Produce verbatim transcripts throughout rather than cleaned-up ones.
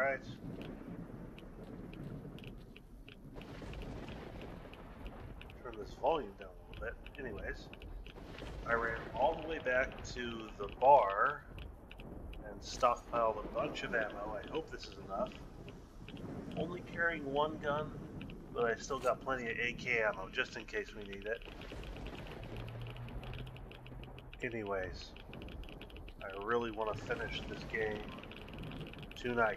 Alright. Turn this volume down a little bit. Anyways, I ran all the way back to the bar and stockpiled a bunch of ammo. I hope this is enough. Only carrying one gun, but I still got plenty of A K ammo just in case we need it. Anyways, I really want to finish this game tonight.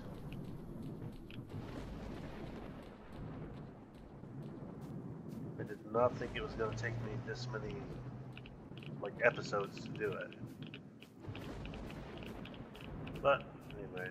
I did not think it was going to take me this many, like, episodes to do it. But, anyways.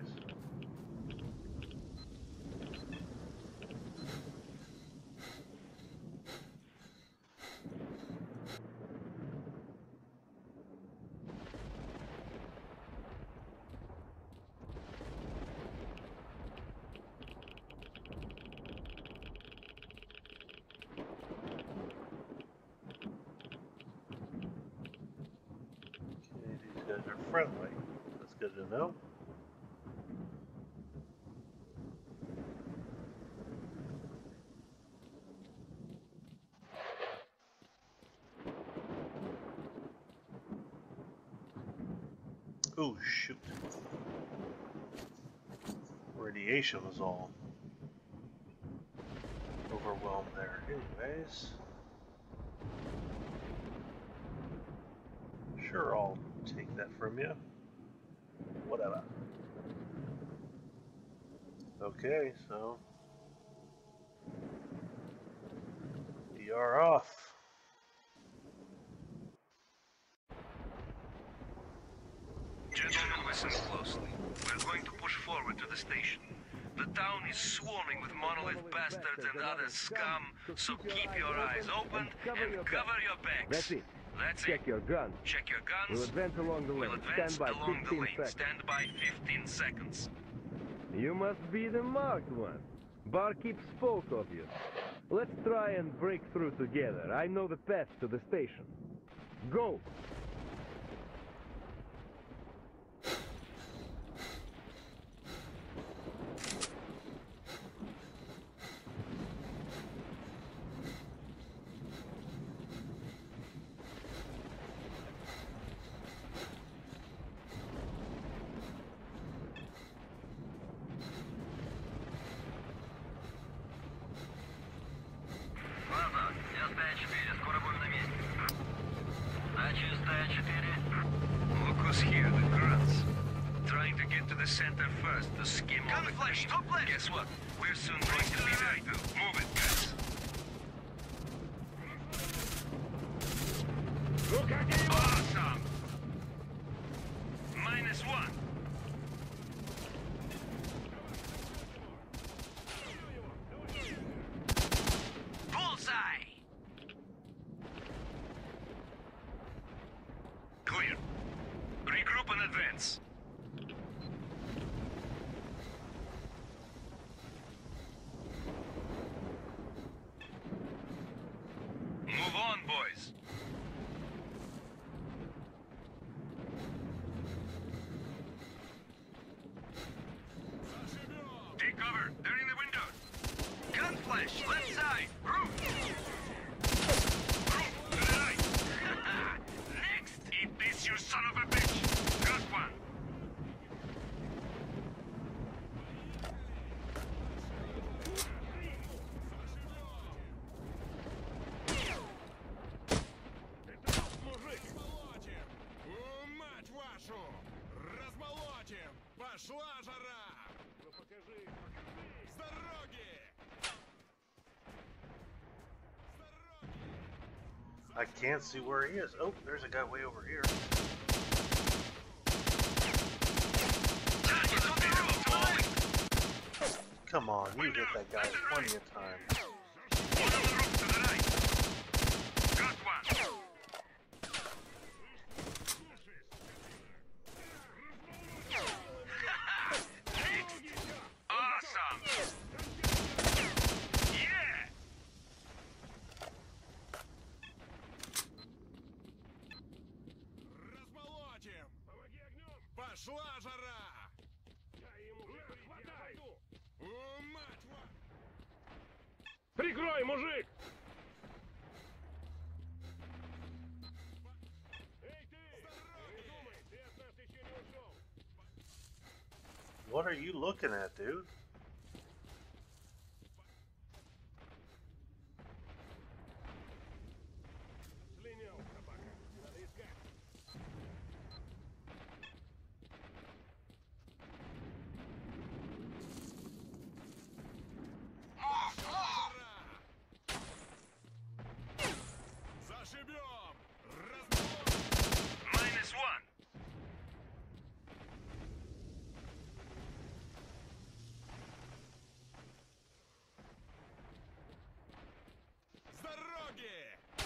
These guys are friendly. That's good to know. Oh shoot. Radiation was all overwhelmed there. Anyways. Sure, I'll take that from you. Whatever. Okay, so we are off. Gentlemen, listen closely. We're going to push forward to the station. The town is swarming with monolith bastards and other scum, so keep your eyes open and cover your backs. That's it. That's Check it. your gun. Check your guns. We'll advance along the lane. We'll advance Stand by along the fifteen lane. seconds. Stand by fifteen seconds. You must be the marked one. Barkeep spoke of you. Let's try and break through together. I know the path to the station. Go! Look who's here, the grunts. Trying to get to the center first to skim all the cream. Guess what? We're soon going to be there too. Move it, guys. Awesome! Minus one. Bullseye! Clear. Regroup and advance. Move on, boys. Take cover. They're in the windows. Gun flash. Left side. Roof. Roof to the right. Next. Eat this, you son of a bitch. Got one. О, мать вашу! Размолотим! Пошла жара! Ну покажи, покажи! С дороги! С дороги! I can't see where he is. Oh, there's a guy way over here. Come on, you hit that guy plenty of times. One on the roof to the right. Got one. Awesome! Yeah! Размолотим! Пошла жара! Прикрой, мужик! Эй, ты! Думай, ты от нас еще не ушел. What are you looking at, dude? Слинял, собака. Надо искать. Зашибем! Размолотим! Minus one. С дороги!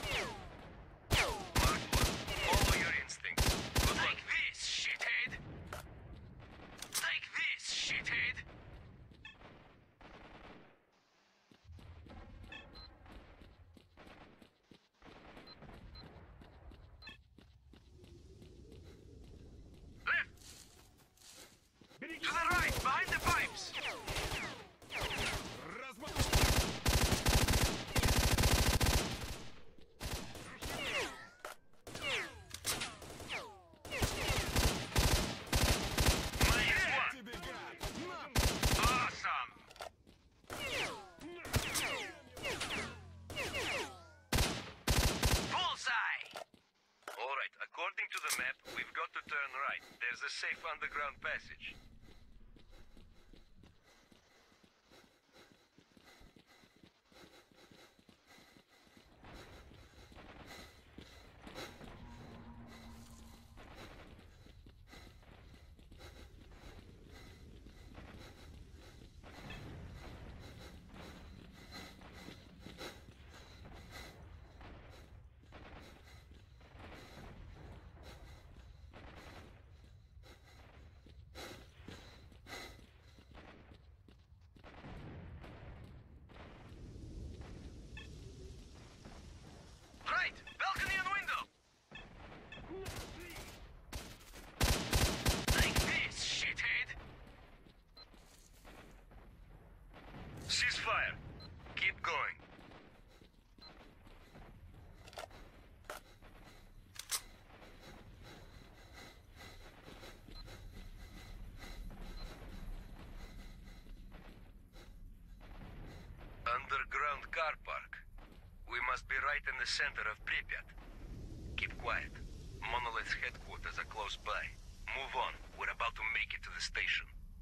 Mark one. Follow your instincts. Good luck. Take this, shithead. Take this, shithead. Left. Береги! To the right, behind the pipes. Размолотим! Minus one. Тебе, гад! На! Awesome. Bullseye. All right, according to the map, we've got to turn right. There's a safe underground passage. Right, balcony and window. Take this, shithead. Ceasefire. Keep going. Underground car park. We must be right in the center of Pripyat. Keep quiet. Monolith's headquarters are close by. Move on. We're about to make it to the station.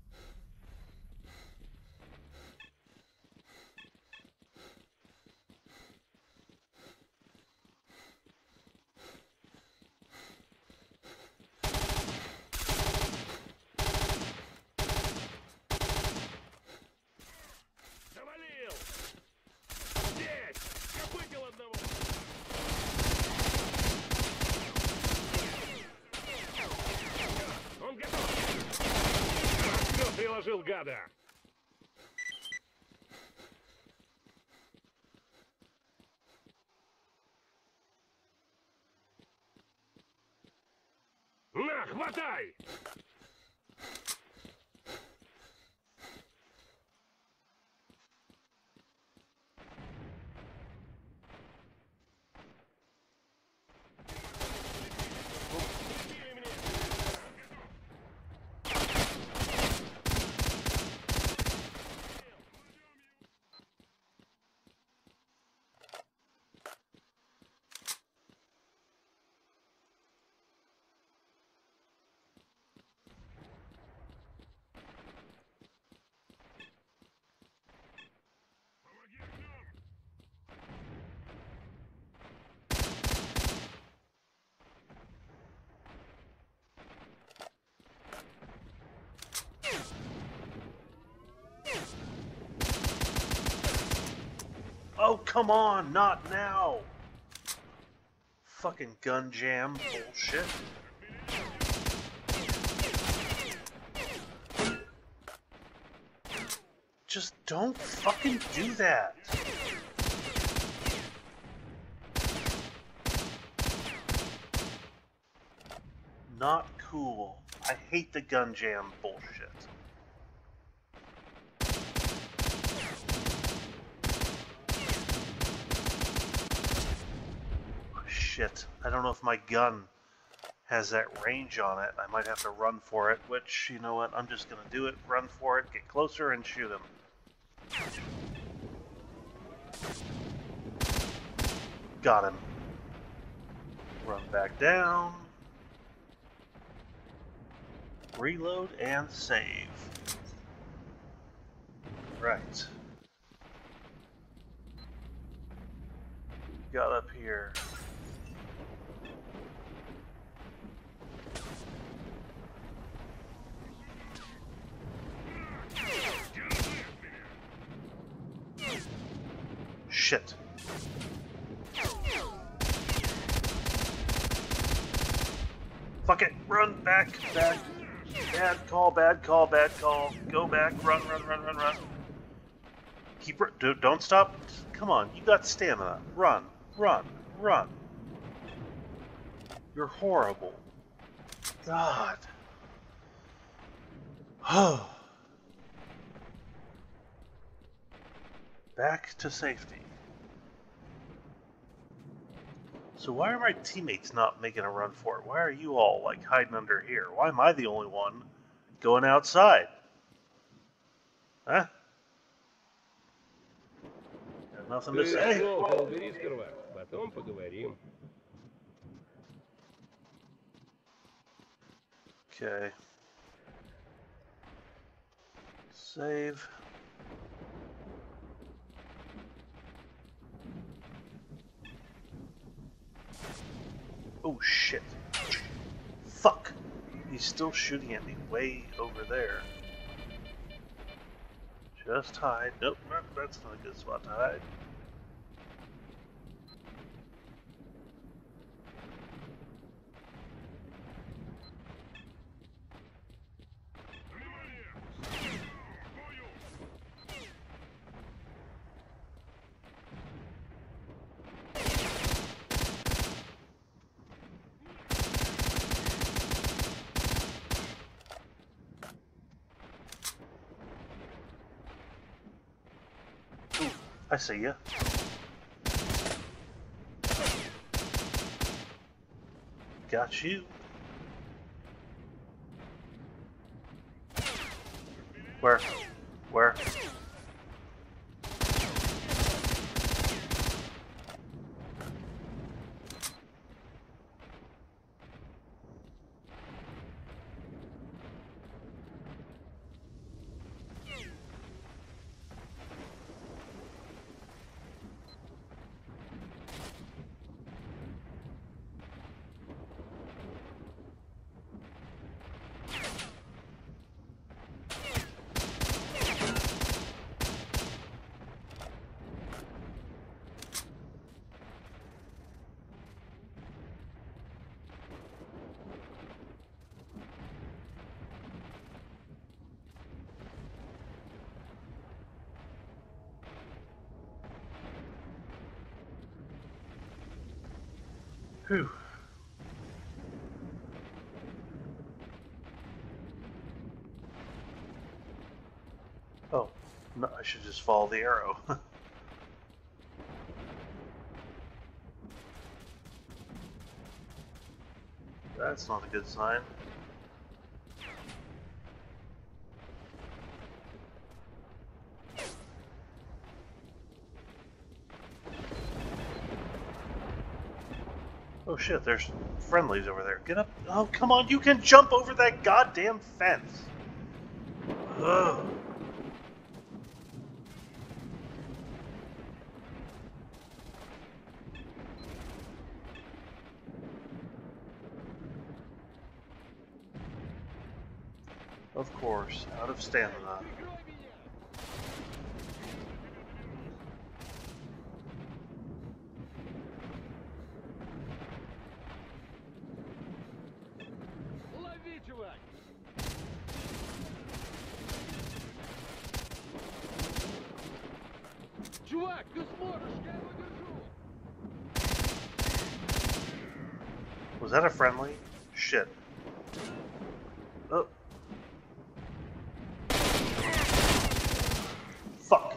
Завалил! Здесь! Копытил одного! Он готов! Все, приложил, гада! На, хватай! Oh, come on, not now! Fucking gun jam bullshit. Just don't fucking do that. Not cool. I hate the gun jam bullshit. Shit. I don't know if my gun has that range on it. I might have to run for it, which, you know what, I'm just gonna do it, run for it, get closer, and shoot him. Got him. Run back down. Reload and save. Right. Got up here. Shit. Fuck it. Run back. Back. Bad call, bad call, bad call. Go back. Run, run, run, run, run. Keep r- don't stop. Come on. You got stamina. Run. Run. Run. You're horrible. God. Oh. Back to safety. So why are my teammates not making a run for it? Why are you all, like, hiding under here? Why am I the only one going outside? Huh? Got nothing to say. Потом поговорим. Okay. Save. Oh shit. Fuck. He's still shooting at me way over there. Just hide. Nope, nope, that's not a good spot to hide. I see ya. Got you. Where? Where? Whew. Oh, no, I should just follow the arrow. That's not a good sign. Oh shit, there's friendlies over there. Get up. Oh, come on, you can jump over that goddamn fence. Ugh. Of course, out of stamina. Лови, чувак! Чувак, ты сможешь, я его держу! Was that a friendly? Shit. Oh. Fuck.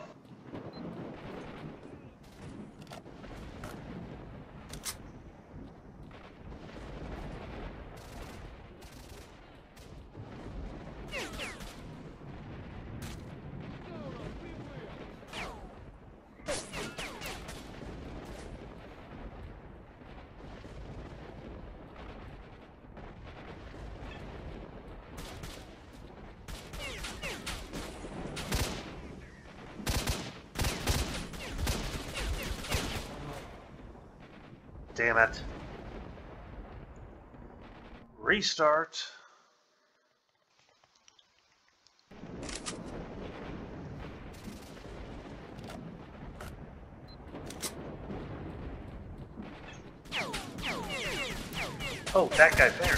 damn it. Restart. Oh, that guy there.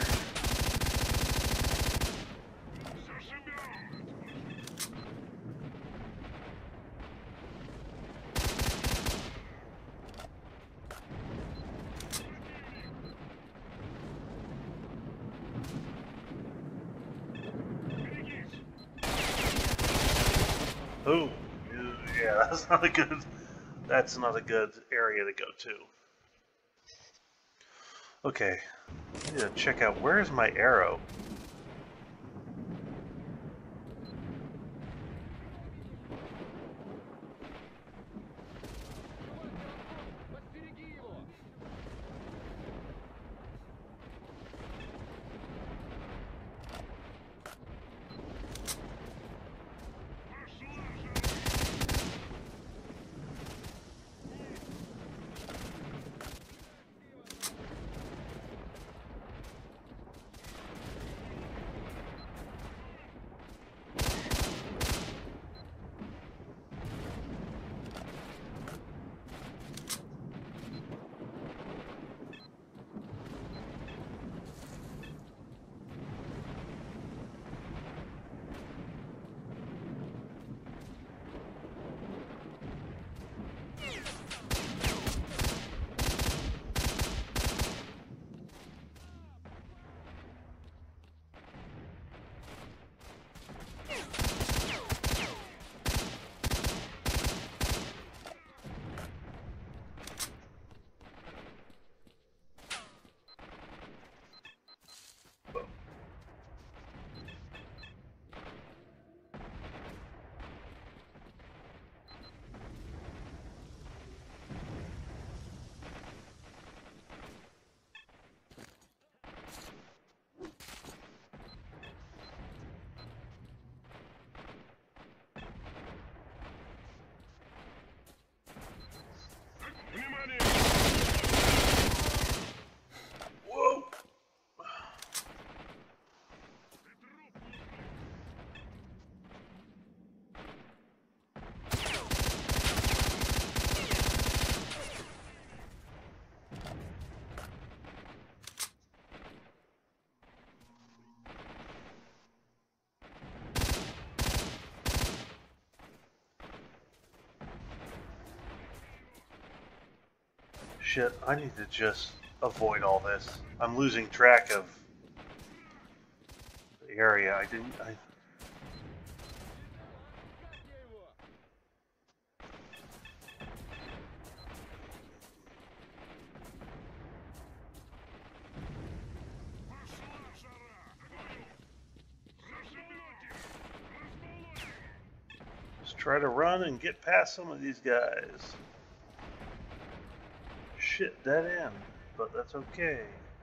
Oh, yeah, that's not a good. That's not a good area to go to. Okay, I need to check out where is my arrow. Whoa! Shit, I need to just avoid all this. I'm losing track of the area. I didn't... I... Just try to run and get past some of these guys. Shit, dead end, but that's okay.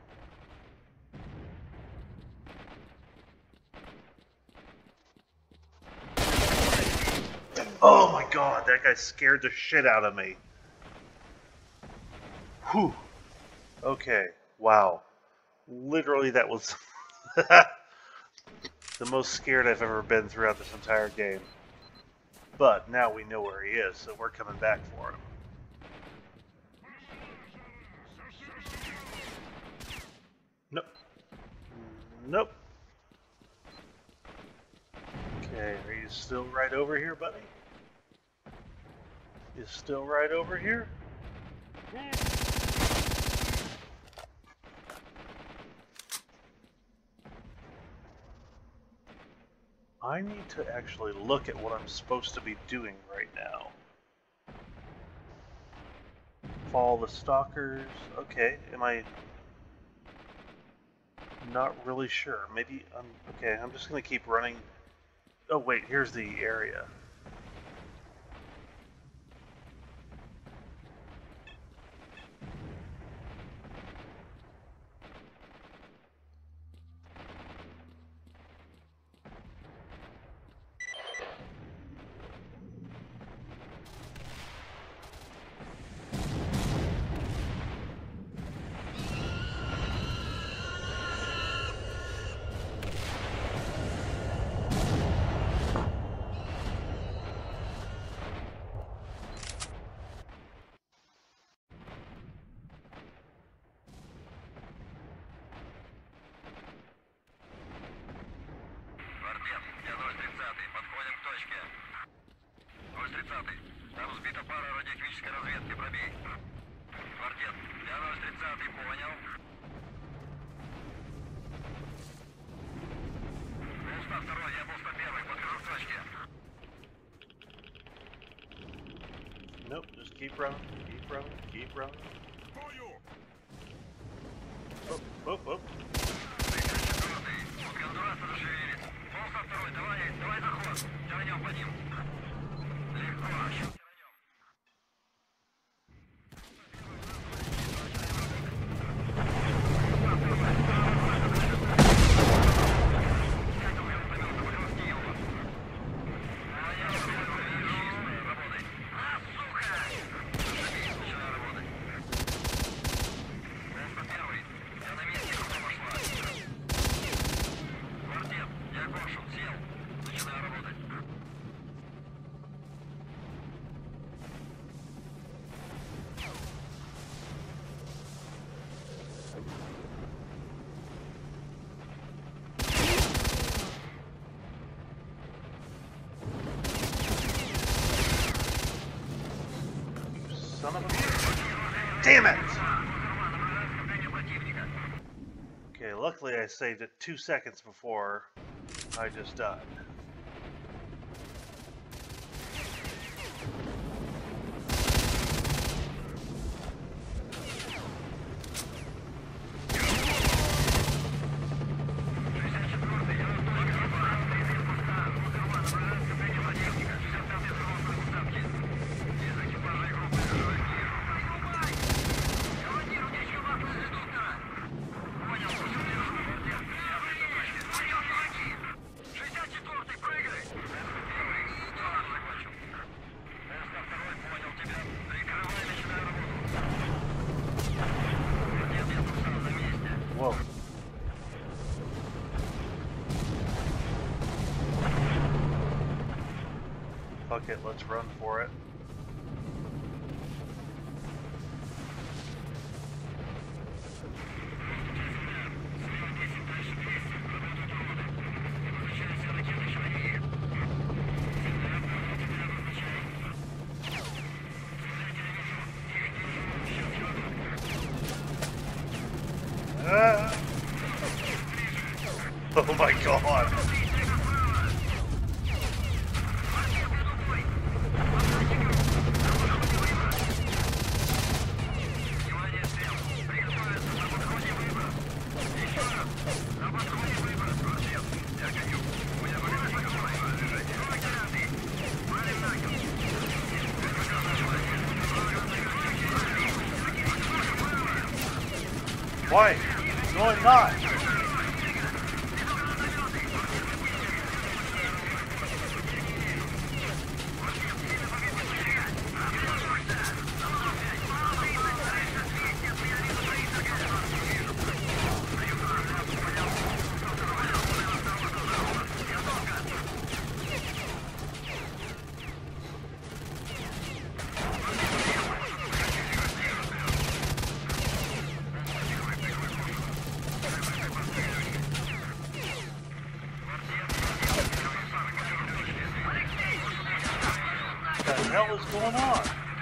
Oh my god, that guy scared the shit out of me. Whew. Okay, wow. Literally, that was the most scared I've ever been throughout this entire game. But now we know where he is, so we're coming back for him. Nope. Nope. Okay, are you still right over here, buddy? You still right over here? I need to actually look at what I'm supposed to be doing right now. Follow the stalkers. Okay, am I... Not really sure. Maybe I'm okay. I'm just gonna keep running. Oh wait, here's the area. девятый, подходим к точке. ноль тридцать, там сбита пара радиотехнической разведки, пробей. Квартет, я ноль тридцать, понял. Полста второй, я полста первый, подхожу к точке. Nope, just keep running, keep running, keep running. К бою! Whoop, whoop, whoop. четвертый, тут Гондураса зашевелились. Полста второй, давай, давай заход, тянем по ним. Легко, щас тянем. Son of a... Damn it! Okay, luckily I saved it two seconds before I just died. Whoa. Fuck it, let's run for it. Ah. Oh my god! Why? No, I'm not! What the hell is going on?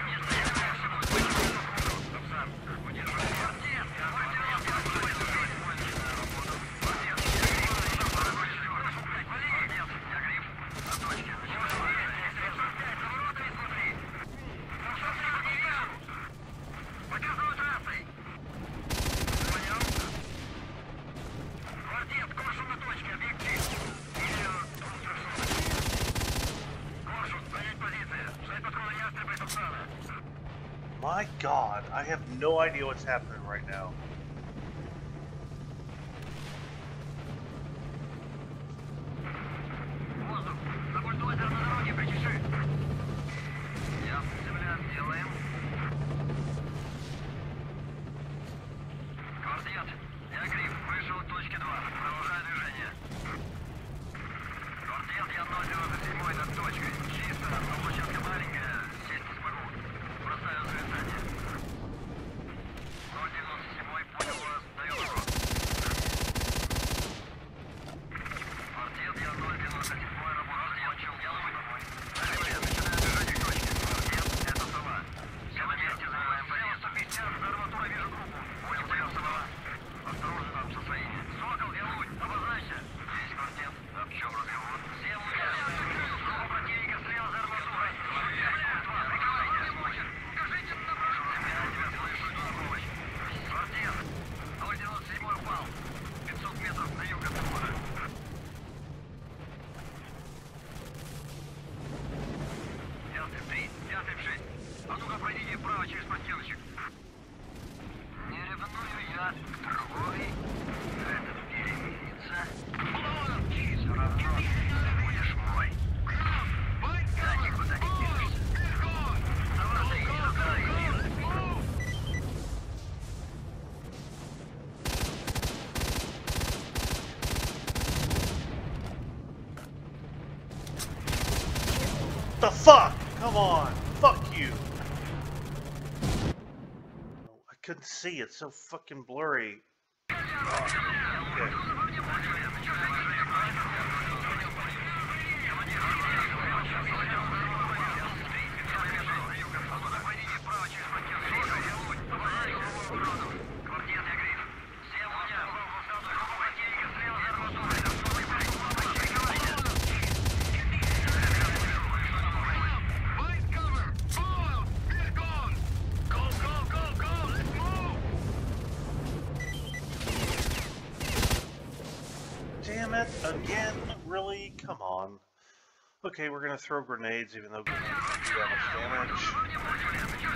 My god, I have no idea what's happening right now. ноль девяносто седьмой the fuck? Come on. Fuck you. I couldn't see. It's so fucking blurry. Oh, okay. Damn it, again? Really? Come on. Okay, we're gonna throw grenades even though grenades don't do that much damage.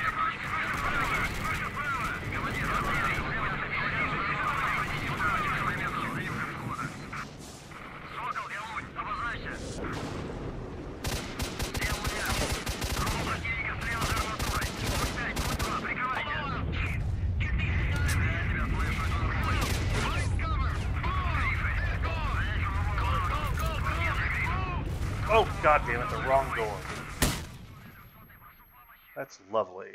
Oh, god damn it, the wrong door. That's lovely.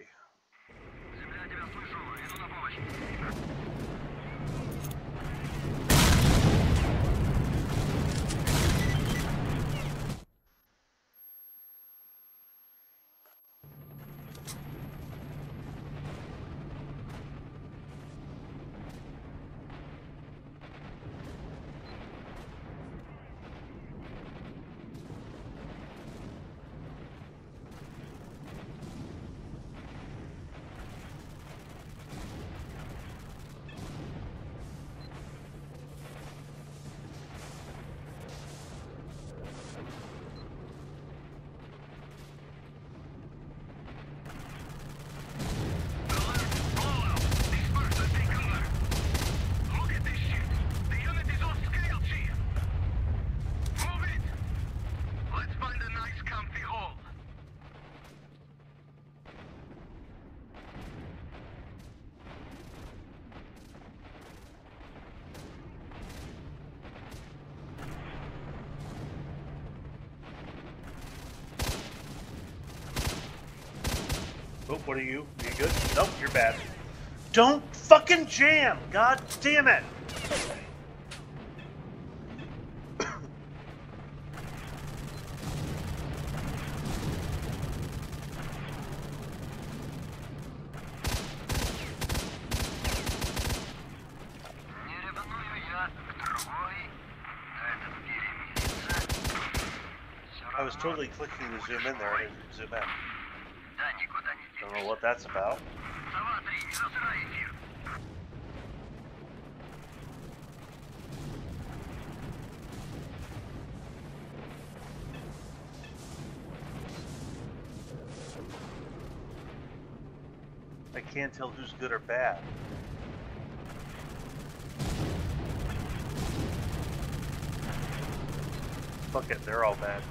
Oh, what are you? Are you good? Nope, you're bad. Don't fucking jam! God damn it! I was totally clicking to zoom in there and it didn't zoom in. Don't know what that's about. I can't tell who's good or bad. Fuck it, they're all bad.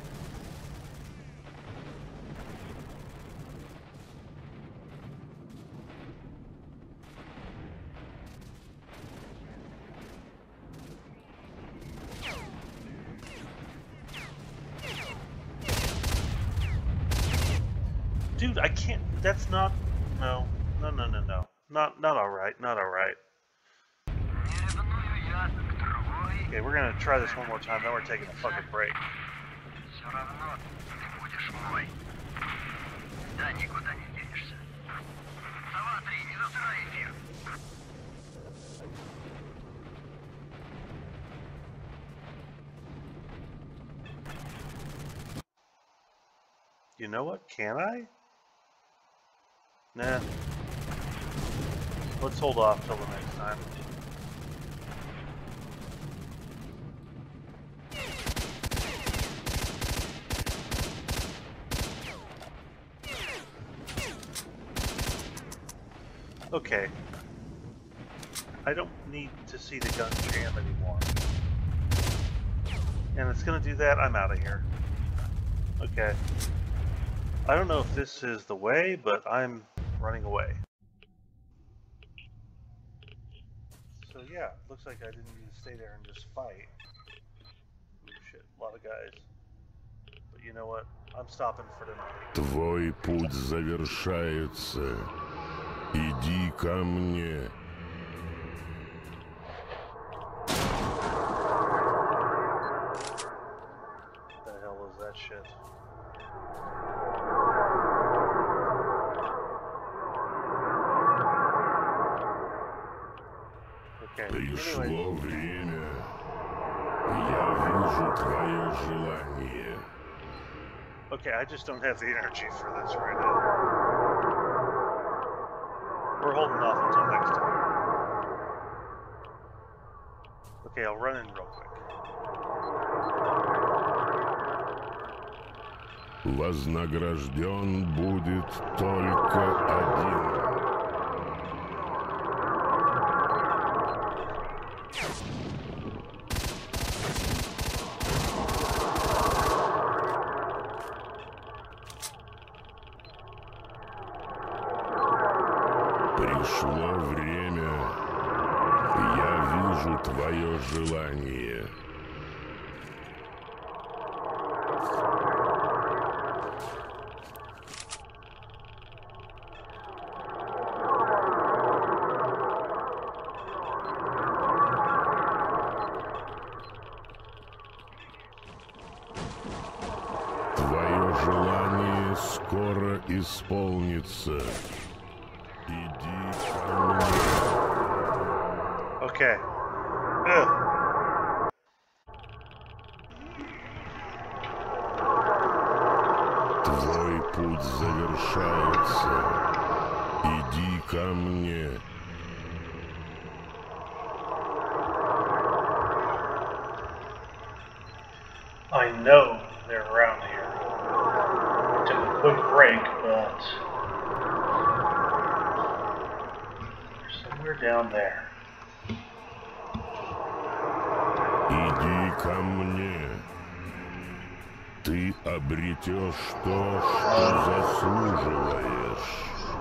Dude, I can't. That's not. No. No, no, no, no. Not, not alright. Not alright. Okay, we're gonna try this one more time, then we're taking a fucking break. You know what? Can I? Nah. Let's hold off till the next time. Okay. I don't need to see the gun jam anymore. And it's gonna do that, I'm out of here. Okay. I don't know if this is the way, but I'm running away. So yeah, looks like I didn't need to stay there and just fight. Ooh, shit, a lot of guys. But you know what? I'm stopping for tonight. Твой путь завершается. Иди ко мне. What the hell is that shit? Okay. Пришло Anyway. время. Я вижу твое желание. Okay, I just don't have the energy for this right now. We're holding off until next time. Okay, I'll run in real quick. Вознагражден будет только один. Пришло время. Я вижу твое желание. Твое желание скоро исполнится. Иди ко мне. Okay. Ugh. Твой путь завершается. Иди ко мне. I know they're around here. Took a quick break, but they're somewhere down there. Иди ко мне. Ты обретешь то, что заслуживаешь.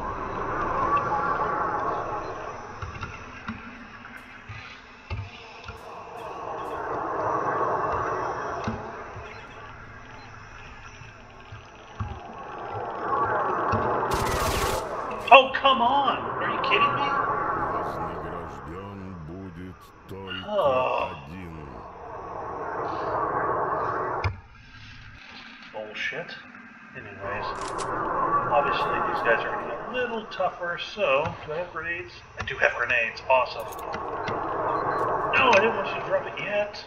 Oh, come on! Are you kidding me? Вознагражден будет только Oh. один. Bullshit. Anyways, obviously these guys are getting a little tougher, so do I have grenades? I do have grenades. Awesome. No, I didn't want you to drop it yet.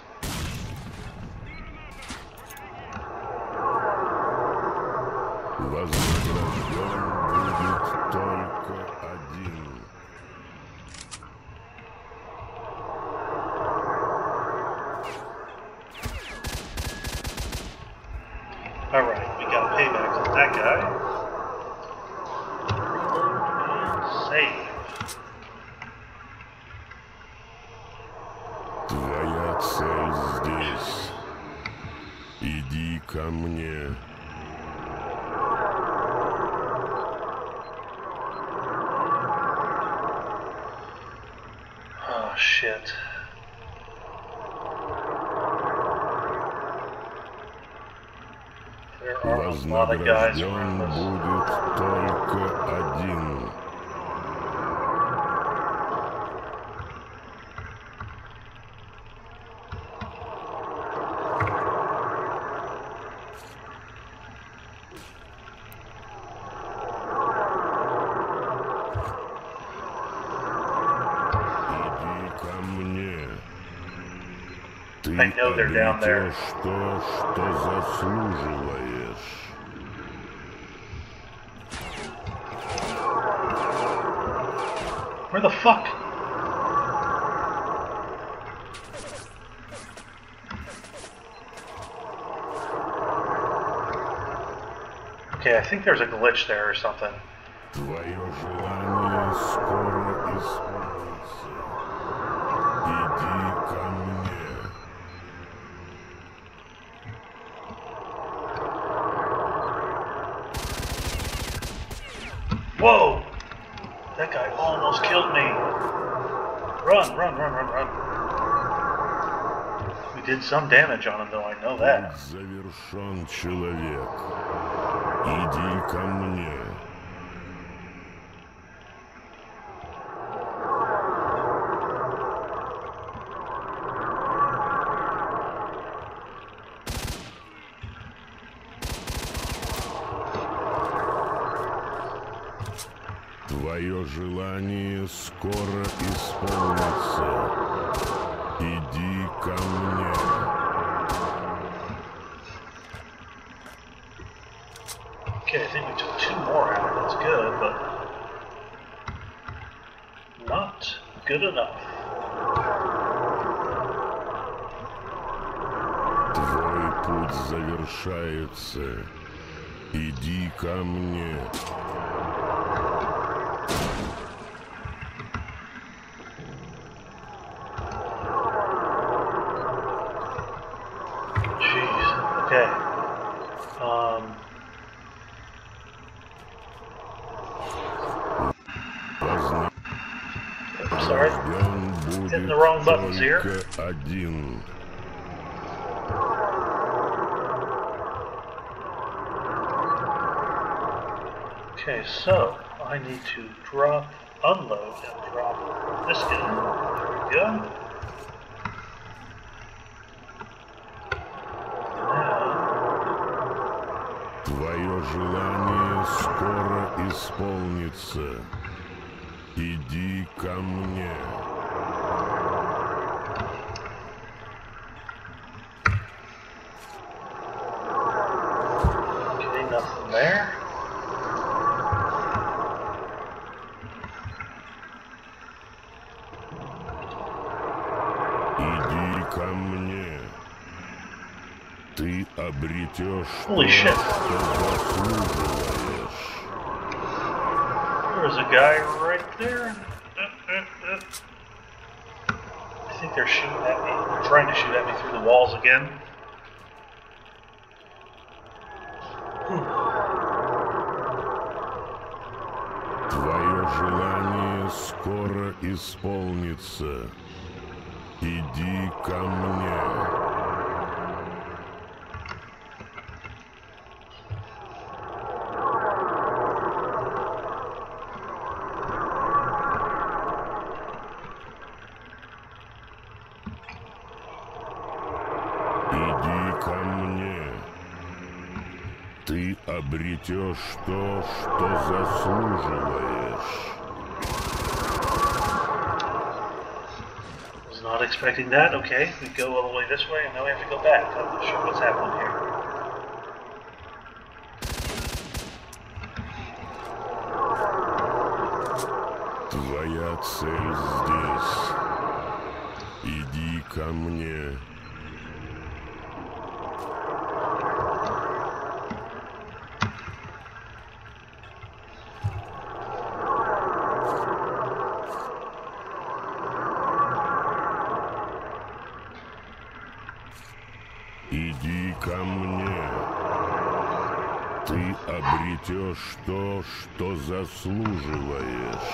Вознагражден будет только один. Alright, we got payback on that guy. Reload and save. Твоя цель здесь. Иди ко мне. Oh shit. There are a lot of guys around Вознагражден us. будет только один. Иди ко мне. Ты I know they're down there. обретешь то, что заслуживаешь. Where the fuck? Okay, I think there's a glitch there or something. Твое желание скоро исполнится. Иди ко мне. Whoa! That guy almost killed me. Run, run, run, run, run. We did some damage on him, though, I know that. Путь завершен, человек. Иди ко мне. Твое желание скоро исполнится. Иди ко мне. Okay, I think we took two more out. That's good, but not good enough. Твой путь завершается. Иди ко мне. Jeez. Okay. Um. Sorry. Hitting the wrong buttons here. Один. Okay, so I need to drop, unload, and drop this gun. There we go. Now, Твое желание скоро исполнится. Иди ко мне. okay, nothing there. Иди ко мне. Ты обретешь Holy то, shit. что заслуживаешь. There's a guy right there. Uh, uh, uh. I think they're shooting at me. They're trying to shoot at me through the walls again. Твое желание скоро исполнится. Иди ко мне. Иди ко мне. Ты обретешь то, что заслуживаешь. Was not expecting that. Okay, we go all the way this way, and now we have to go back. I'm not sure what's happening here. Твоя цель здесь. Иди ко мне. Иди ко мне. Ты обретешь то, что заслуживаешь.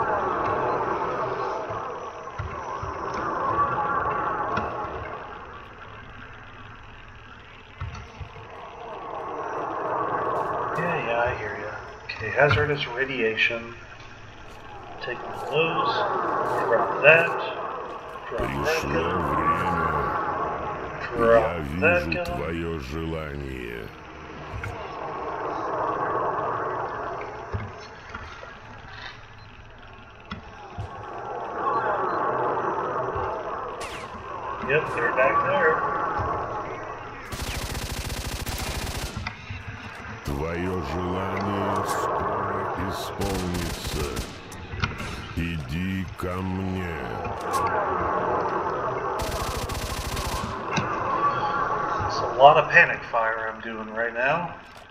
Yeah, yeah, I hear ya. Okay, hazardous radiation. Take one of those. Drop that. Drop that Пришло gun. время. Я Drop that вижу gun. твое желание. Yep, they're back there. Твое желание скоро исполнится. Иди ко мне. It's a lot of panic fire I'm doing right now.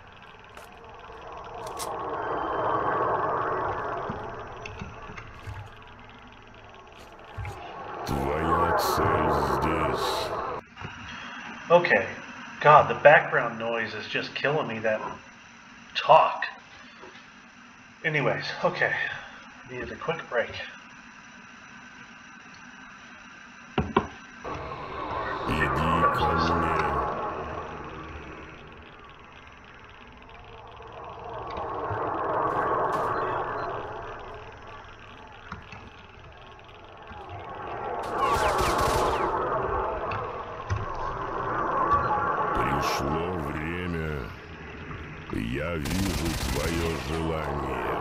Твоя цель здесь. Okay. God, the background noise is just killing me, that talk. Anyways, okay. Needed a quick break. Иди ко мне. Пришло время. Я вижу твое желание.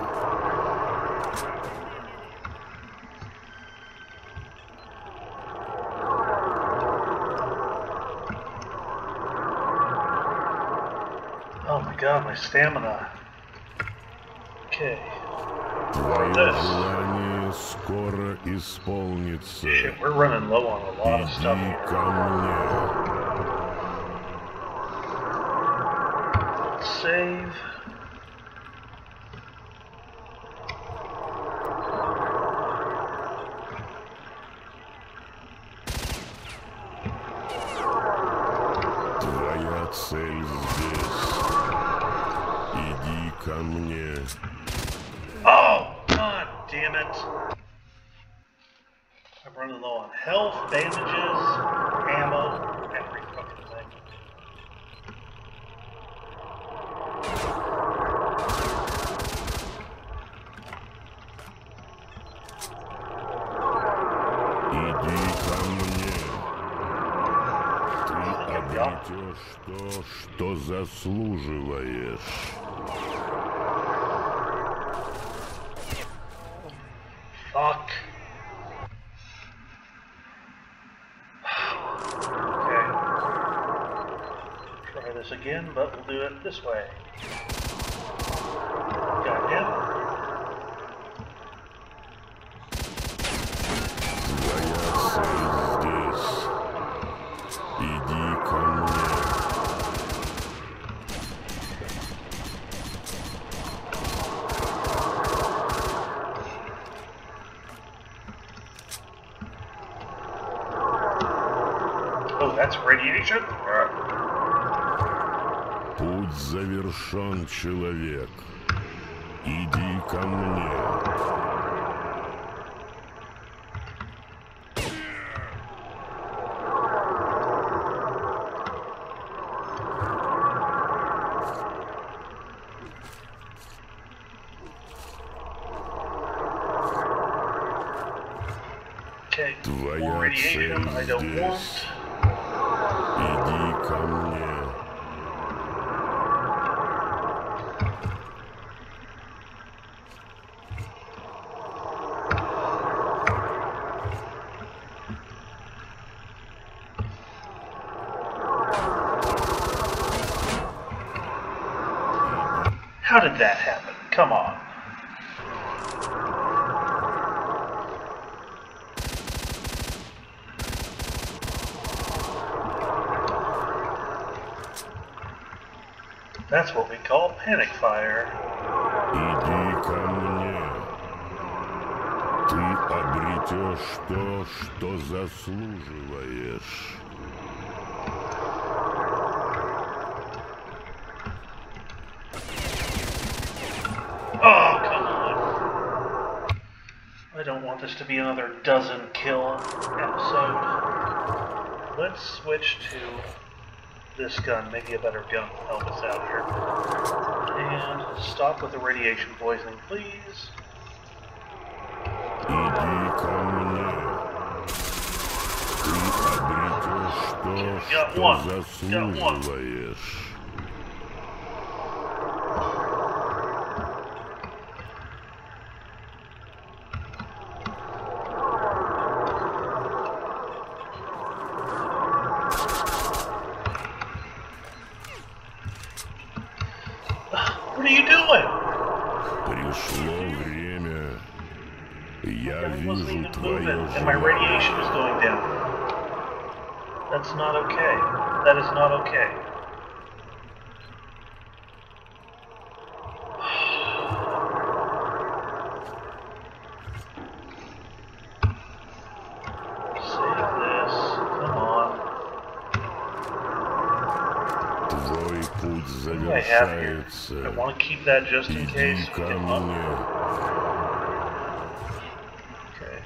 Oh my god, my stamina. Okay. Твое This. желание скоро исполнится. Shit, we're running low on a lot of stuff Иди here. ко мне. Save. Твоя цель здесь. Иди ко мне. Oh, god damn it. I'm running low on health, bandages, ammo, every fucking thing. Иди ко мне. Ты обретешь то, что заслуживаешь. Fuck. Okay. Try this again, but we'll do it this way. Got him. Твоя цель здесь. Иди ко мне. Oh, that's radiation? Alright. Путь завершен, человек. Иди ко мне. Okay. More Твоя radiation I цель don't want. здесь. Иди ко мне. How did that happen? Come on. That's what we call panic fire. Иди ко мне. Ты обретешь то, что заслуживаешь. Oh, come on. I don't want this to be another dozen kill episode. Let's switch to this gun, maybe a better gun will help us out here. And stop with the radiation poisoning, please. Иди ко мне. Ты обретешь то, Got что one. Got one. заслуживаешь. What are you doing? Пришло время. Я I wasn't вижу even твое moving, and my radiation is желание. going down. That's not okay. That is not okay. Save this. Come on. Твой путь What do I have here? завершается. I want to keep that just in case Иди we ко get up. мне. Okay.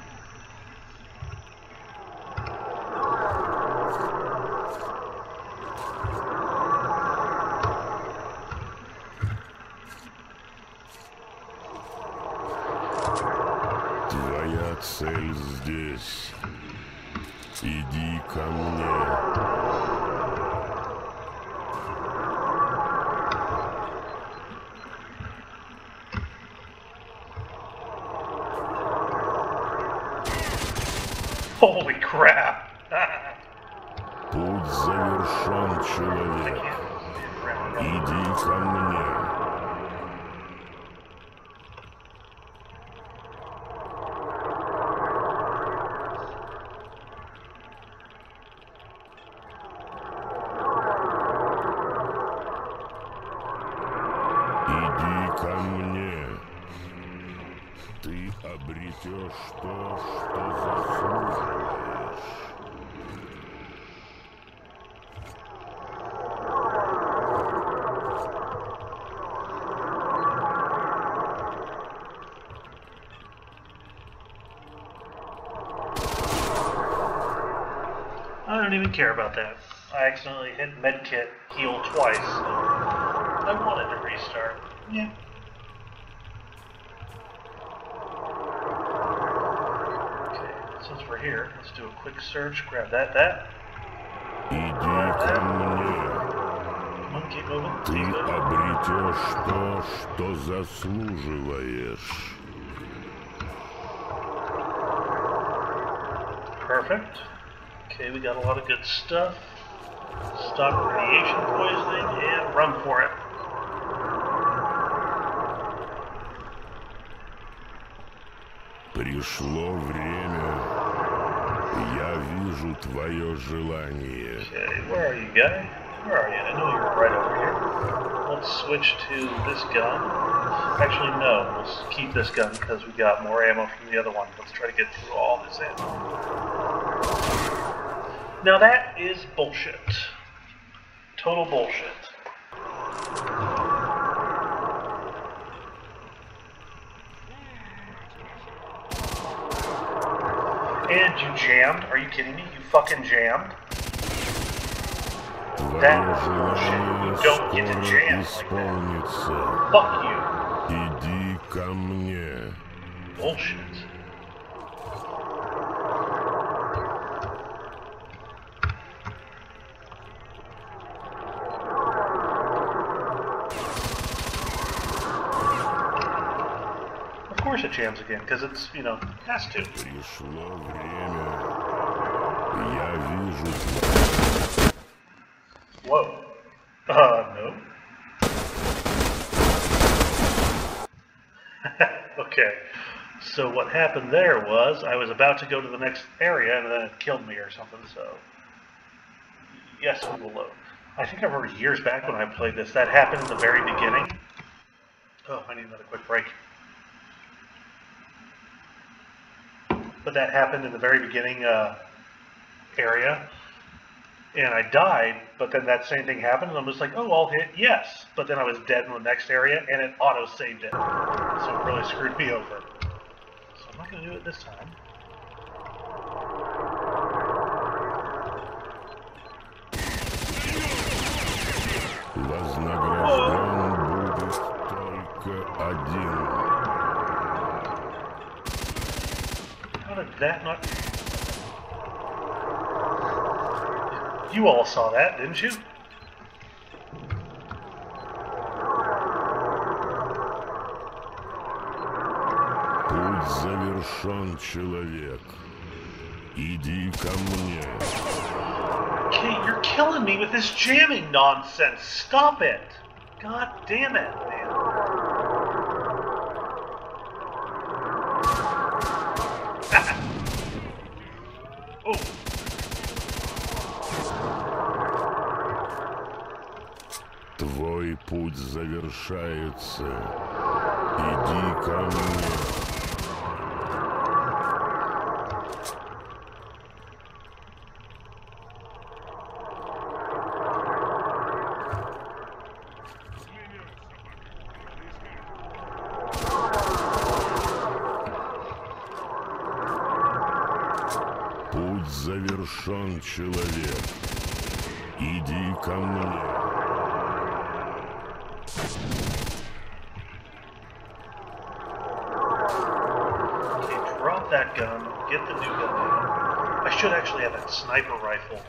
здесь. Иди ко мне. Holy crap! Путь завершен, человек. Иди ко мне. Иди ко мне. Ты обретешь то, что заслуживаешь. I don't even care about that. I accidentally hit medkit heal twice, so I wanted to restart. Yeah. Okay, since we're here, let's do a quick search. Grab that, that. Иди ко мне. Come on, keep moving. Ты Keep moving. обретешь то, что заслуживаешь. Perfect. Okay, we got a lot of good stuff. Stop radiation poisoning and run for it. Пришло время. Я вижу твое желание. Okay, where are you, guy? Where are you? I know you're right over here. Let's switch to this gun. Actually, no. Let's keep this gun because we got more ammo from the other one. Let's try to get through all this ammo. Now that is bullshit. Total bullshit. And you jammed? Are you kidding me? You fucking jammed? That was bullshit. You don't get to jam like that. Fuck you. Иди ко мне. Bullshit. Of course it jams again, because it's, you know, has to. Пришло время. Я вижу. Whoa. Uh, no. Okay. So what happened there was I was about to go to the next area and then it killed me or something, so yes, we will load. I think I remember years back when I played this, that happened in the very beginning. Oh, I need another quick break. But that happened in the very beginning uh, area, and I died, but then that same thing happened, and I'm just like, oh, I'll hit yes. But then I was dead in the next area, and it auto-saved it. So it really screwed me over. So I'm not going to do it this time. Вознагражден будет только один. How did that not... You all saw that, didn't you? Путь завершен, человек. Иди ко мне. Okay, you're killing me with this jamming nonsense. Stop it. God damn it, man. Oh. Твой путь завершается. Иди ко мне. Путь завершен, человек. Иди ко мне. Okay, drop Drop that gun. Get the new gun out. I should actually have that sniper rifle.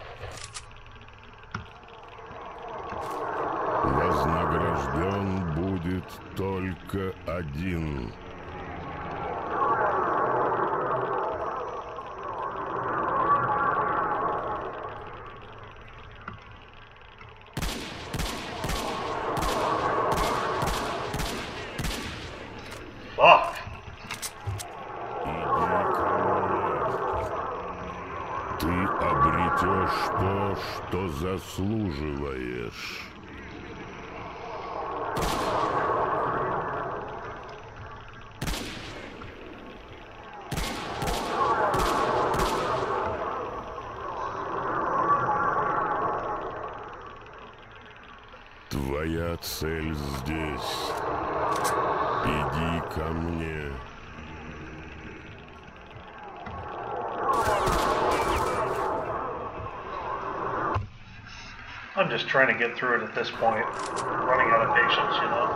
Вознагражден будет только один. Fuck. Ты обретешь то, что заслуживаешь. Твоя цель здесь. Иди ко мне. I'm just trying to get through it at this point. Running out of patience, you know?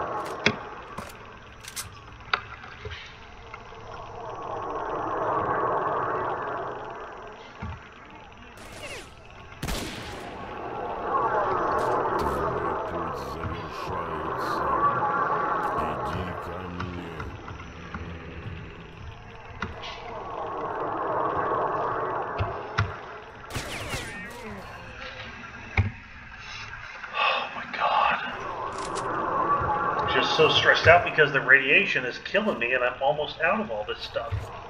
Just so stressed out because the radiation is killing me and I'm almost out of all this stuff.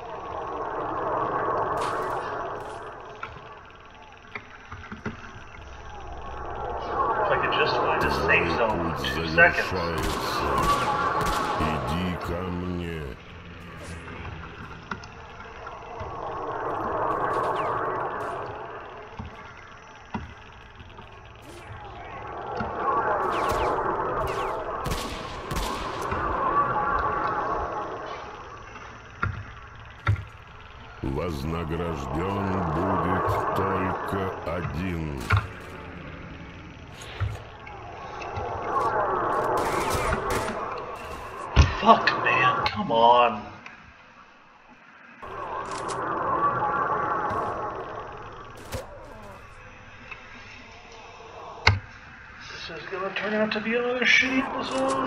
If I could just find a safe zone for two seconds. Иди ко мне. Вознагражден будет только один. Fuck, man, come on. This is gonna turn out to be another shitty episode.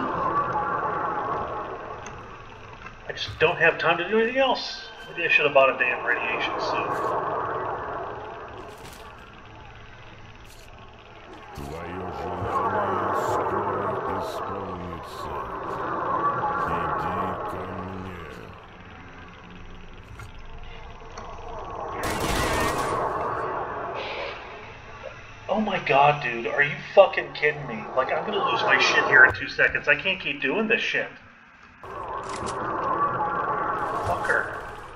I just don't have time to do anything else. Maybe I should have bought a damn radiation suit. Твое желание скоро исполнится. Иди ко мне. Oh my god, dude, are you fucking kidding me? Like, I'm gonna lose my shit here in two seconds. I can't keep doing this shit. Fucker.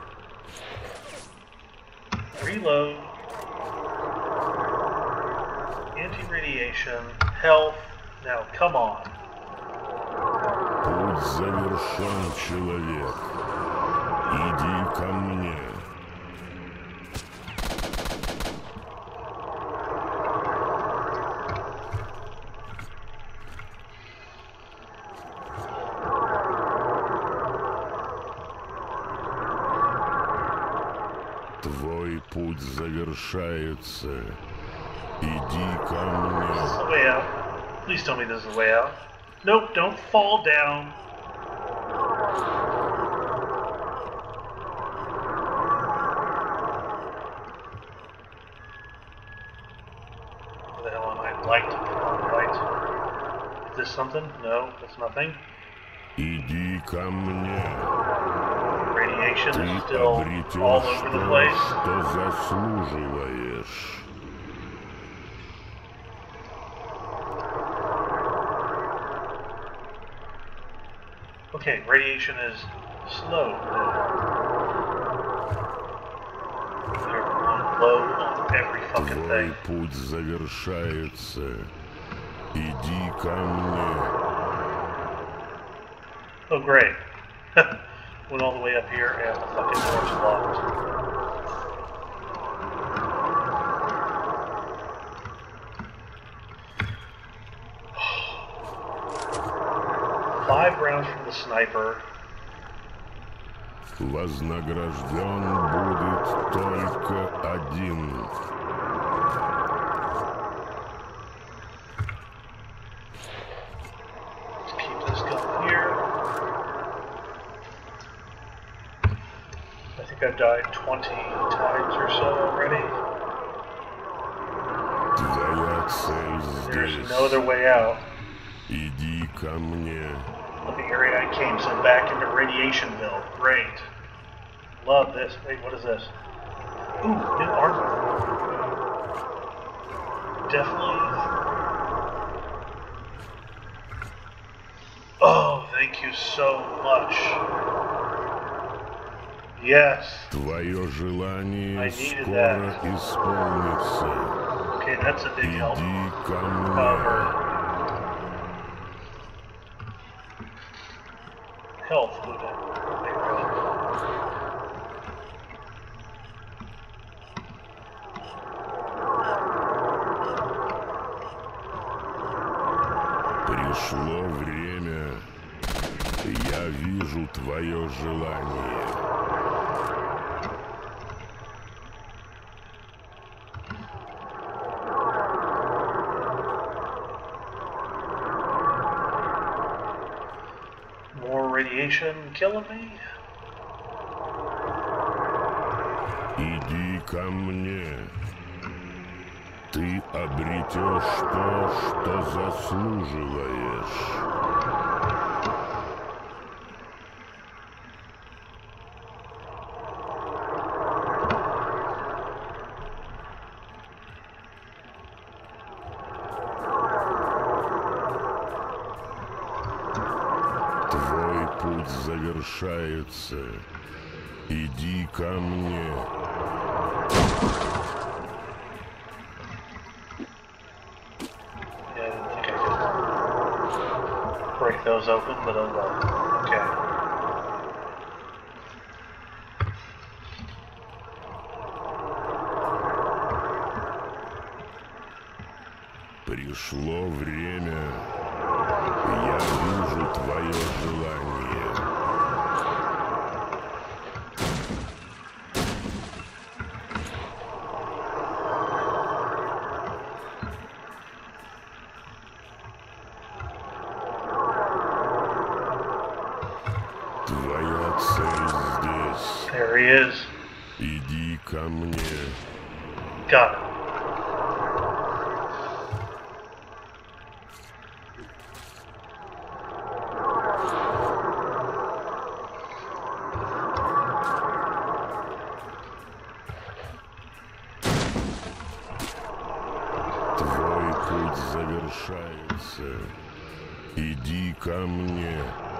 Reload. Anti-radiation. Health. Now, come on. Путь завершен, человек. Иди ко мне. Твой путь завершается. Иди ко мне. This is the way out. Please tell me this is the way out. Nope, don't fall down. Where the hell am I? Light. Light. Is this something? No, that's nothing. Иди ко мне. Radiation Ты is still обретешь all over the то, place. что заслуживаешь. Okay, radiation is slow. We're on low on every fucking Твой thing. путь завершается. Иди ко мне. Oh, great. Went all the way up here and the fucking door's locked. Five rounds from the sniper. Вознагражден будет только один. Let's keep this going here. I think I've died twenty times or so already. Твоя цель There's здесь. no other way out. Иди ко мне. Of the area I came, so back into Radiationville. Great. Love this. Wait, what is this? Ooh, new armor. Definitely. Oh, thank you so much. Yes. Твое желание I needed скоро that. исполнится. Okay, that's a big help. Иди ко мне. Cover. Health. There we go. Пришло время. Я вижу твое желание. More radiation killing me? Иди ко мне. Ты обретешь то, что заслуживаешь. Твой путь завершается. Иди ко мне. Yeah, I didn't think I could break those open, but oh well. Okay. Пришло время. Я вижу твое желание. Твоя цель здесь. There he is. Иди ко мне. Got it. Твой путь завершается. Иди ко мне.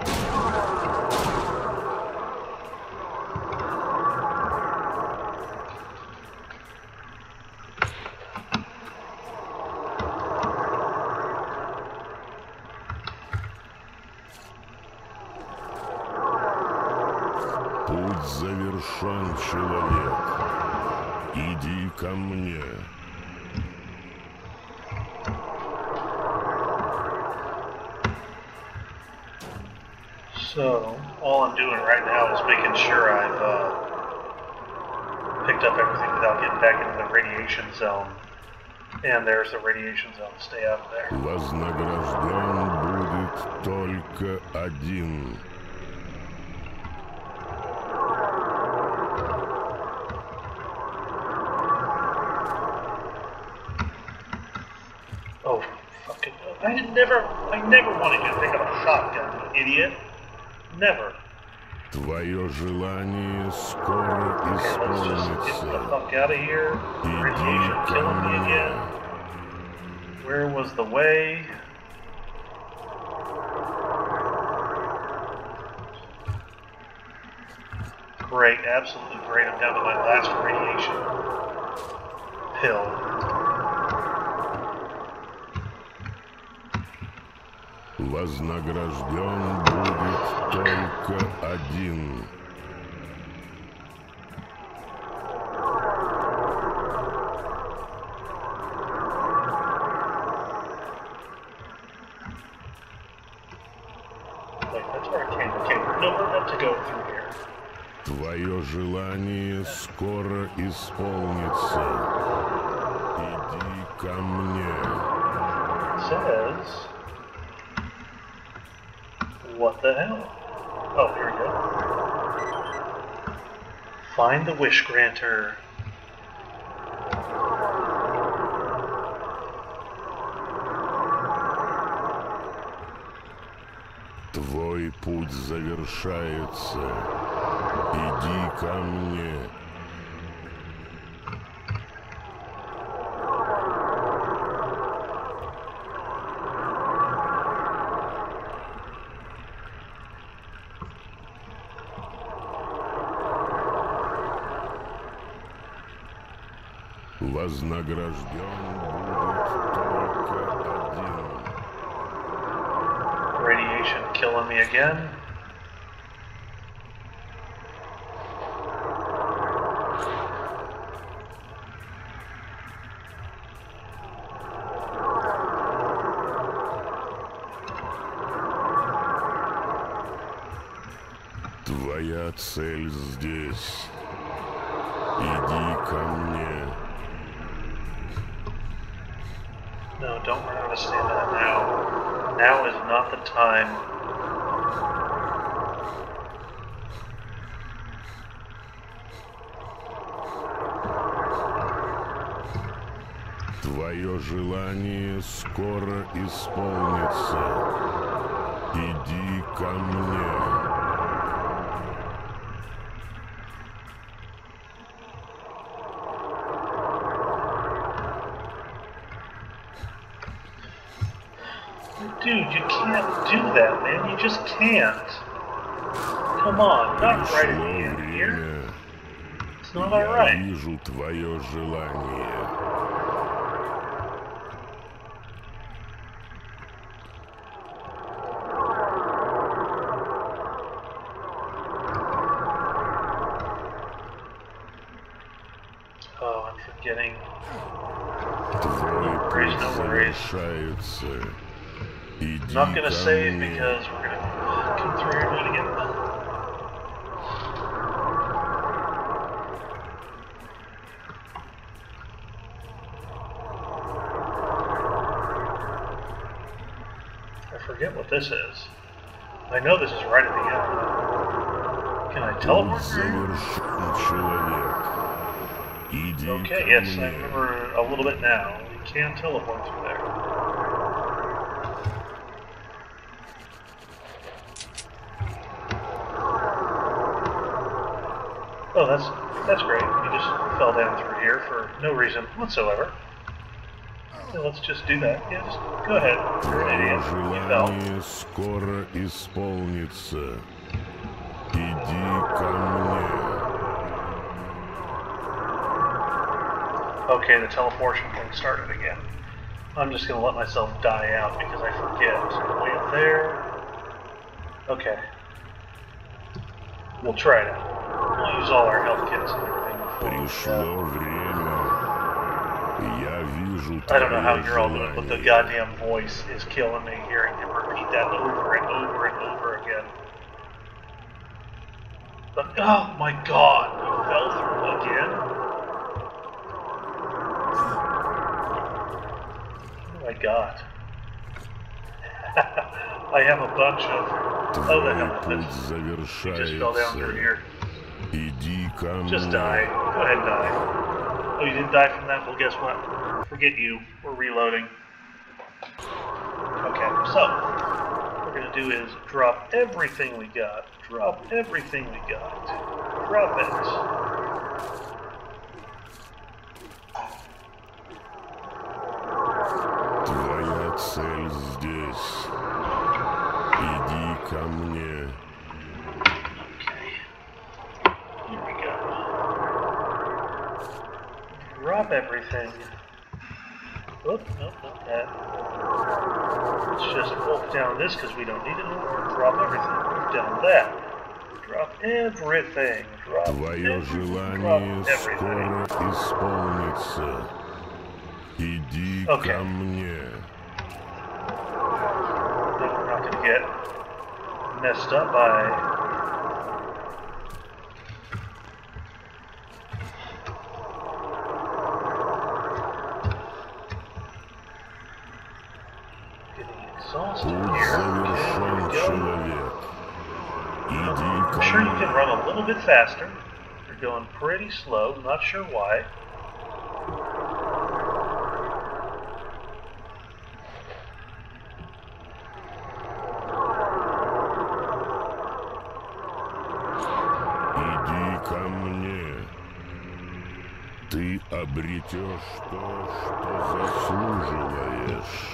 Путь завершен, человек. Иди ко мне. So, all I'm doing right now is making sure I've uh, picked up everything without getting back into the radiation zone. And there's the radiation zone. Stay out of there. Вознагражден будет только один. Oh, fucking! I never, I never wanted you to pick up a shotgun, you idiot. Never. Твое желание скоро Okay, let's just get the исполнится. fuck out of here. Иди Radiation ко killing me мне. again. Where was the way? Great, absolutely great. I'm down to my last radiation pill. Вознагражден будет только один. Wait, that's where I came. Okay, no, we're meant to go through here. Твое желание скоро исполнится. Иди ко мне. It says, what the hell? Oh, here we go. Find the wish granter. Твой путь завершается. Иди ко мне. Вознагражден будет только один. Radiation killing me again. Твоя цель здесь. Иди ко мне. No, don't run out of stamina now. Now is not the time. Твое желание скоро исполнится. Иди ко мне. Dude, you can't do that, man. You just can't. Come on, not right at the Пришло end here. время. It's not Я alright. вижу твое желание. Oh, I'm forgetting. Твой worries, путь no worries. завершается. Иди I'm not gonna ко save мне. because we're gonna come through here and do it again. I forget what this is. I know this is right at the end. Can I Путь teleport through? завершен, человек. Иди Okay, ко yes, I мне. remember a little bit now. You can teleport through there. Oh, that's that's great. You just fell down through here for no reason whatsoever. Yeah, let's just do that. Yeah, just go ahead. You're an Твое idiot. You fell. желание скоро исполнится. Иди ко мне. Okay, the teleportation thing started again. I'm just gonna let myself die out because I forget. Way up there. Okay. We'll try it out. We'll use all our health kits and everything before we, Пришло uh, время. Я вижу I don't know how твое you're all doing it, but the желание. goddamn voice is killing me hearing him repeat that over and over and over again. But, oh my god, you fell through again? Oh my god. I have a bunch of... Oh, the Твой hell путь is this? You just fell down through завершается. here. Иди ко Just мне. die. Go ahead and die. Oh, you didn't die from that? Well, guess what? Forget you. We're reloading. Okay, so what we're going to do is drop everything we got. Drop everything we got. Drop it. Твоя цель здесь. Иди ко мне. Okay. Here we go. Drop everything. Oop, nope, not that. Let's just wolf down this because we don't need it anymore. Drop everything. Wolf down that. Drop everything. Drop Твое everything. желание Drop everything. скоро исполнится. Иди Okay. ко мне. Then we're not going to get messed up by Getting exhausted Путь here. завершен, There we go. человек. Иди I'm ко sure you мне. can run a little bit faster. You're going pretty slow, not sure why. Иди ко мне. Ты обретешь то, что заслуживаешь.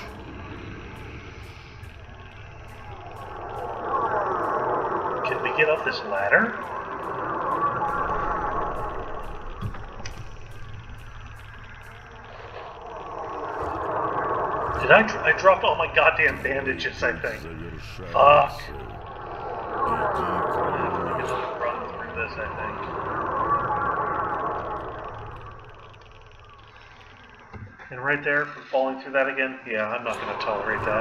Can we get up this ladder? Did I? Dr I dropped all my goddamn bandages, I think. Завершается. Fuck. Иди ко I'm мне. gonna run through this, I think. And right there, from falling through that again, yeah, I'm not gonna tolerate that.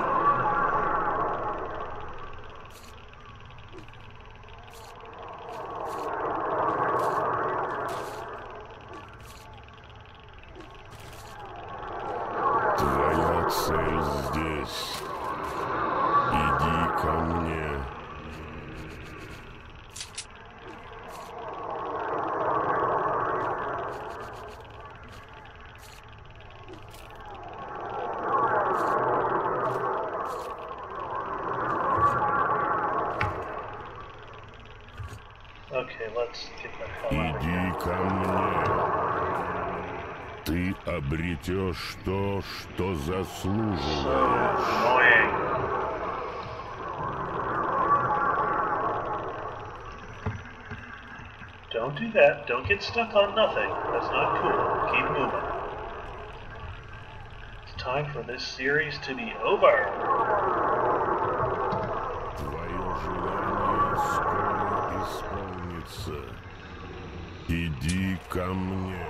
Твоя цель здесь. Иди ко мне. Okay, let's get the hell out of Иди here. ко мне. Ты обретешь то, что So заслуживаешь. annoying. Don't do that. Don't get stuck on nothing. That's not cool. Keep moving. It's time for this series to be over. Твое желание скоро исполнится. Иди ко мне.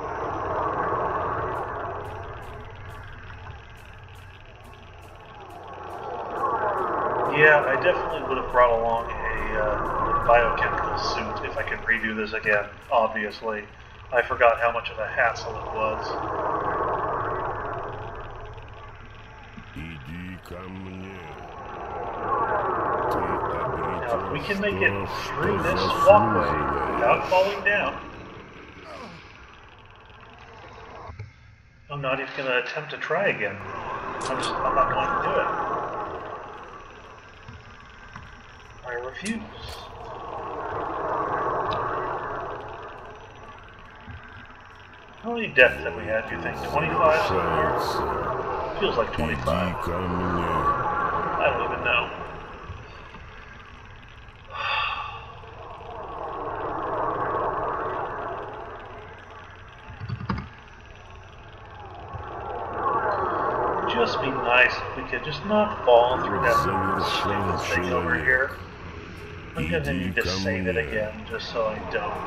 Yeah, I definitely would have brought along a uh, biochemical suit if I could redo this again, obviously. I forgot how much of a hassle it was. Иди ко мне. Now, if we can make it through this walkway without falling down, I'm not even going to attempt to try again. I'm just, I'm not going to do it. I refuse. How many deaths have we had, do you think? twenty-five so far? Feels like twenty-five. Иди ко мне. I don't even know. Just be nice if we could just not fall through that stupid thing over here. I'm gonna need to save it again just so I don't.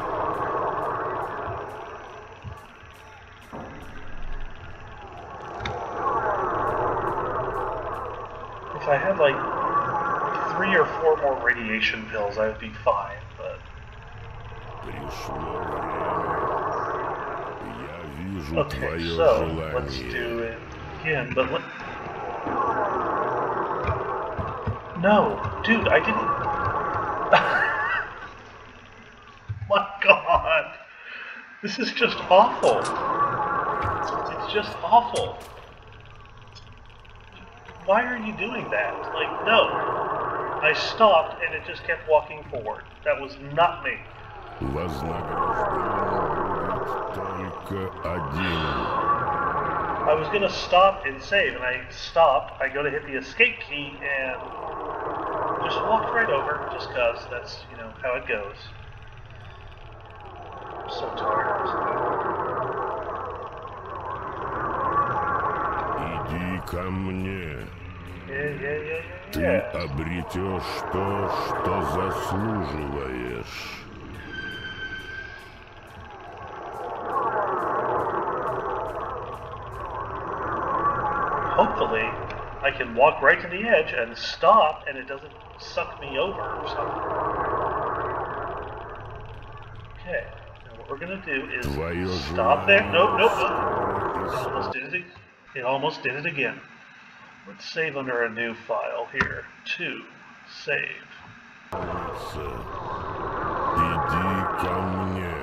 If I had like three or four more radiation pills, I would be fine, but Пришло время. Я вижу okay, твое so желание. let's do it again, but let... No, dude, I didn't... My god! This is just awful! It's just awful! Why are you doing that? Like, no! I stopped and it just kept walking forward. That was not me. Вознагражден будет только один. I was gonna stop and save, and I stopped. I go to hit the escape key and just walked right over, just cause that's, you know, how it goes. I'm so tired. Иди ко мне. Yeah, yeah, yeah, Ты yeah, yeah. обретешь то, что заслуживаешь. Hopefully, I can walk right to the edge and stop, and it doesn't suck me over or something. Okay, now what we're gonna do is Твое stop there. желание Nope, nope, nope. скоро It almost исполнится. did it. It almost did it again. Let's save under a new file here. Two. Save. Иди ко мне.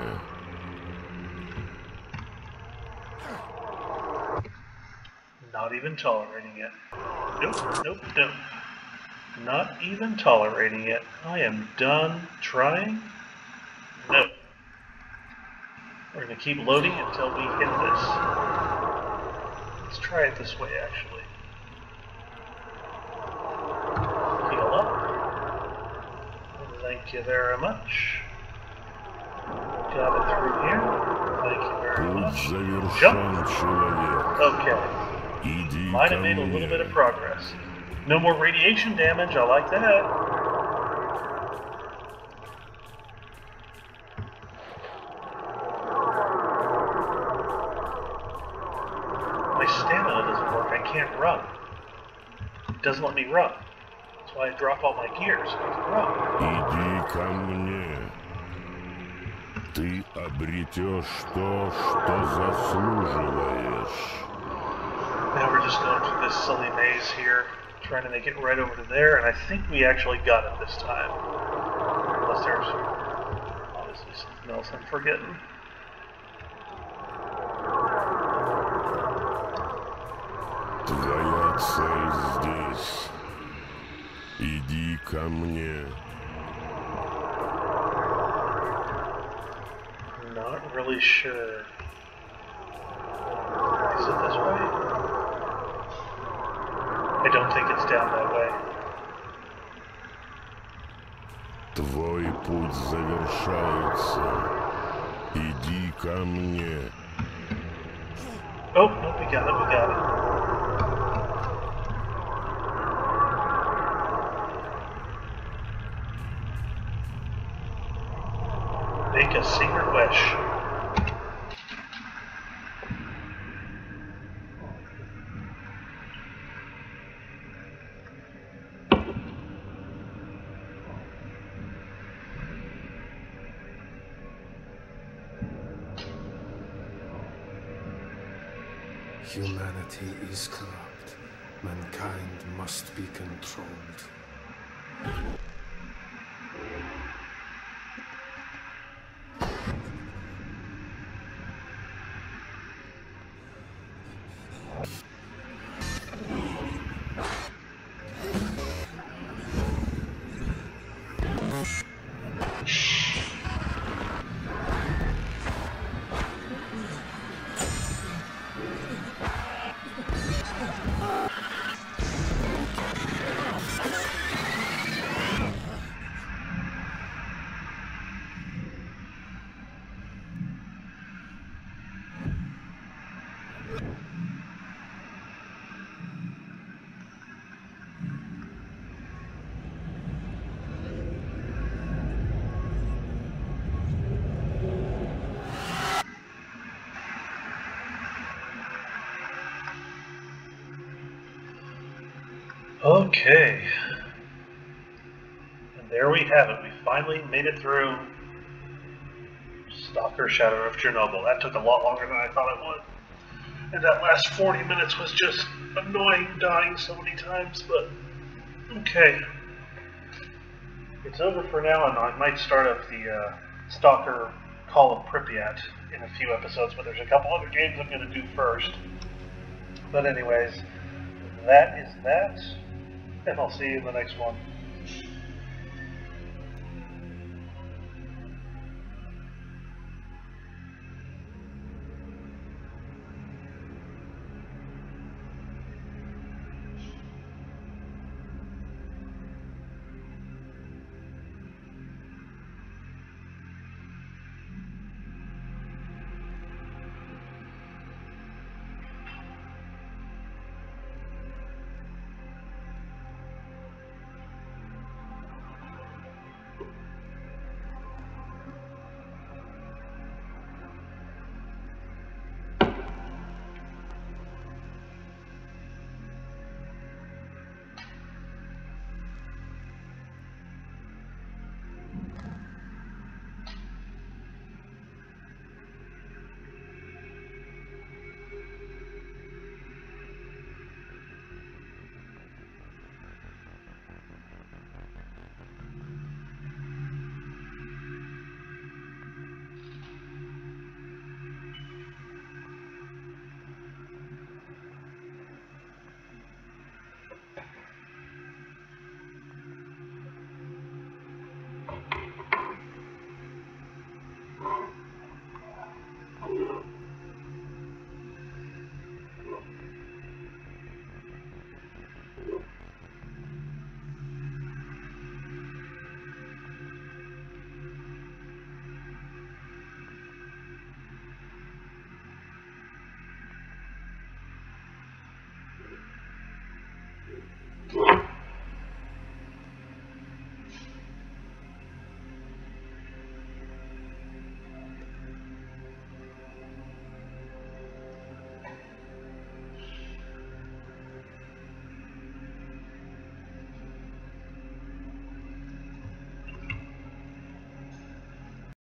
Not even tolerating it. Nope, nope, nope. Not even tolerating it. I am done trying. No. We're going to keep loading until we hit this. Let's try it this way, actually. Heal up. Thank you very much. Got it through here. Thank you very Путь much. завершен, человек. Okay. Иди Might ко have made a little bit мне. of progress. No more radiation damage, I like that. My stamina doesn't work, I can't run. It doesn't let me run. That's why I drop all my gear so I can run. Иди ко мне. Ты обретешь то, что заслуживаешь. Now we're just going through this silly maze here, trying to make it right over to there, and I think we actually got it this time. Unless there's obviously something else I'm forgetting. Твоя цель здесь. Иди ко мне. Not really sure. Is it this way? I don't think it's down that way. Твой путь завершается. Иди ко мне. Oh, no, we got it, we got it. Make a secret wish. Humanity is corrupt. Mankind must be controlled. Okay. And there we have it. We finally made it through Stalker Shadow of Chernobyl. That took a lot longer than I thought it would. And that last forty minutes was just annoying, dying so many times, but okay. It's over for now, and I might start up the uh, Stalker Call of Pripyat in a few episodes, but there's a couple other games I'm going to do first. But anyways, that is that, and I'll see you in the next one.